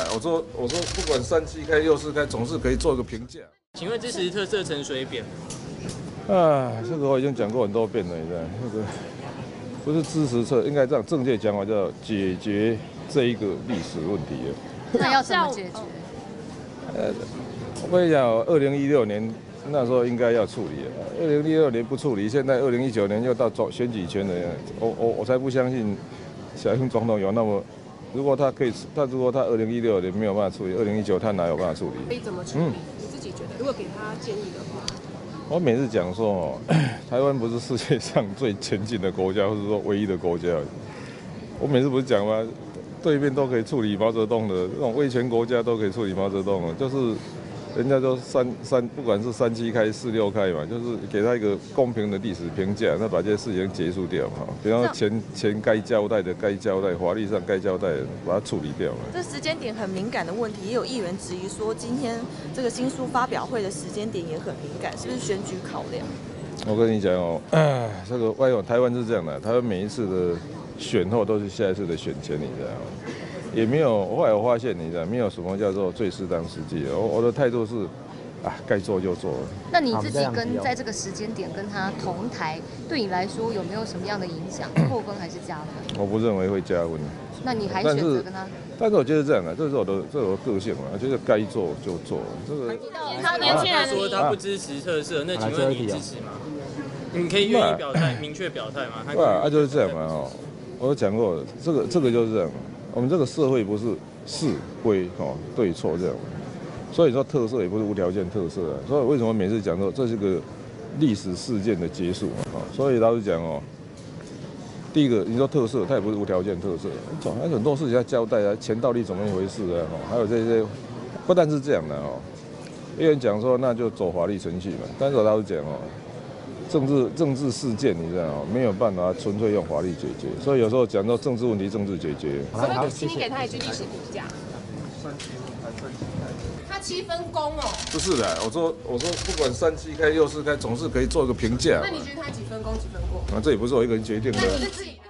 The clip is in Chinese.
我说，不管3期开6次开，总是可以做一个评价。 请问支持特色陈水扁？ 这个我已经讲过很多遍了，你知道，那个不是支持策，应该这样正确讲法叫解决这一个历史问题了。 那要怎么解决？ 我跟你讲，2016年那时候应该要处理，2016年不处理，现在2019年又到选举前了，我才不相信小英总统有那么。如果他2016年没有办法处理，2019他哪有办法处理？ 可以怎么处理？你自己觉得？如果给他建议的话， 我每次讲说，台湾不是世界上最前进的国家，或者说唯一的国家。我每次不是讲吗？对面都可以处理毛泽东的，这种威权国家都可以处理毛泽东的，就是人家都不管是3期开4、6开嘛，就是给他一个公平的历史评价，那把这些事情结束掉嘛。比方说钱该交代的该交代，法律上该交代的，把它处理掉嘛。 这时间点很敏感的问题，也有议员质疑说，今天这个新书发表会的时间点也很敏感，是不是选举考量？ 我跟你讲哦，这个台湾是这样的，台湾每一次的选后都是下一次的选前，你知道吗？也没有，后来我发现，你知道，没有什么叫做最适当时机。我的态度是，该做就做。 那你自己在这个时间点跟他同台，对你来说有没有什么样的影响？扣分还是加分？ 我不认为会加分。 那你还选择跟他？ 但是我觉得这样的，这是我的个性嘛，就是该做就做。这个他年轻人说他不支持特色，那请问你支持吗？你可以愿意表态，明确表态吗？ 就是这样嘛，我有讲过，这个就是这样。我们这个社会不是是非对错这样，所以说特色也不是无条件特色啊。所以为什么每次讲说这是个历史事件的结束啊？所以老实讲第一个你说特色，它也不是无条件特色，还有很多事情要交代啊，钱到底怎么一回事啊？还有这些，不但是这样的有人讲说那就走法律程序嘛，但是我老实讲政治事件，你知道没有办法纯粹用法律解决，所以有时候讲到政治问题，政治解决。 好，请你给他一句历史评价。他7分功哦。 不是的，我说不管3期开6次开，总是可以做一个评价。 那你觉得他几分功几分过？ 这也不是我一个人决定的。 那你是自己。